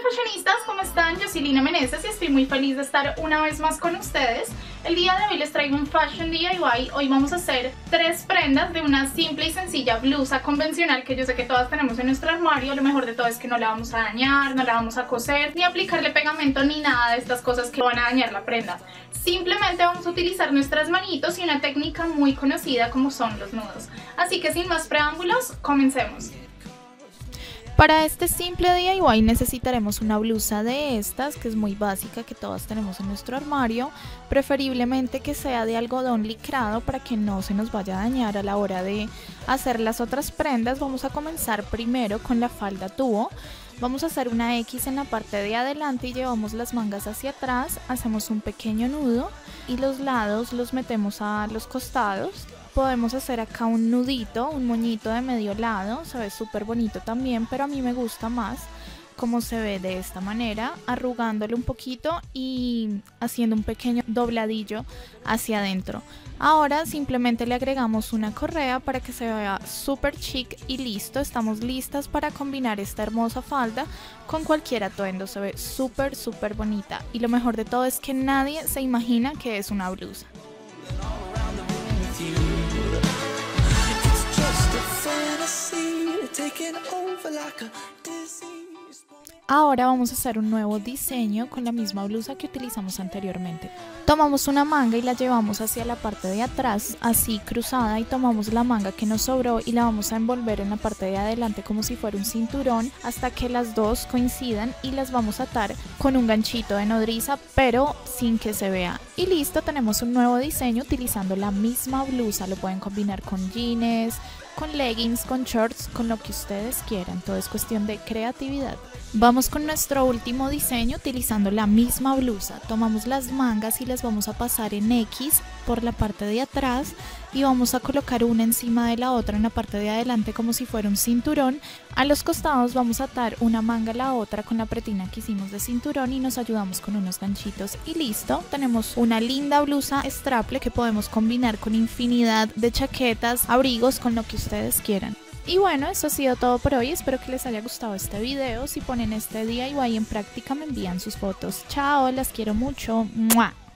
fashionistas, ¿cómo están? Yo soy Lina Meneses y estoy muy feliz de estar una vez más con ustedes. El día de hoy les traigo un fashion DIY. Hoy vamos a hacer 3 prendas de una simple y sencilla blusa convencional que yo sé que todas tenemos en nuestro armario. Lo mejor de todo es que no la vamos a dañar, no la vamos a coser, ni aplicarle pegamento ni nada de estas cosas que van a dañar la prenda. Simplemente vamos a utilizar nuestras manitos y una técnica muy conocida como son los nudos. Así que sin más preámbulos, comencemos. Para este simple DIY necesitaremos una blusa de estas, que es muy básica, que todas tenemos en nuestro armario, preferiblemente que sea de algodón licrado para que no se nos vaya a dañar a la hora de hacer las otras prendas. Vamos a comenzar primero con la falda tubo. Vamos a hacer una X en la parte de adelante y llevamos las mangas hacia atrás, hacemos un pequeño nudo y los lados los metemos a los costados. Podemos hacer acá un nudito, un moñito de medio lado, se ve súper bonito también, pero a mí me gusta más como se ve de esta manera, arrugándolo un poquito y haciendo un pequeño dobladillo hacia adentro. Ahora simplemente le agregamos una correa para que se vea súper chic y listo. Estamos listas para combinar esta hermosa falda con cualquier atuendo, se ve súper bonita y lo mejor de todo es que nadie se imagina que es una blusa. Ahora vamos a hacer un nuevo diseño con la misma blusa que utilizamos anteriormente. Tomamos una manga y la llevamos hacia la parte de atrás, así cruzada, y tomamos la manga que nos sobró y la vamos a envolver en la parte de adelante como si fuera un cinturón hasta que las dos coincidan y las vamos a atar con un ganchito de nodriza pero sin que se vea. Y listo, tenemos un nuevo diseño utilizando la misma blusa. Lo pueden combinar con jeans, con leggings, con shorts, con lo que ustedes quieran, todo es cuestión de creatividad. Vamos con nuestro último diseño utilizando la misma blusa. Tomamos las mangas y las vamos a pasar en X por la parte de atrás y vamos a colocar una encima de la otra en la parte de adelante como si fuera un cinturón. A los costados vamos a atar una manga a la otra con la pretina que hicimos de cinturón y nos ayudamos con unos ganchitos y listo. Tenemos una linda blusa straple que podemos combinar con infinidad de chaquetas, abrigos, con lo que ustedes quieran. Y bueno, eso ha sido todo por hoy, espero que les haya gustado este video. Si ponen este DIY en práctica me envían sus fotos. Chao, las quiero mucho. ¡Mua!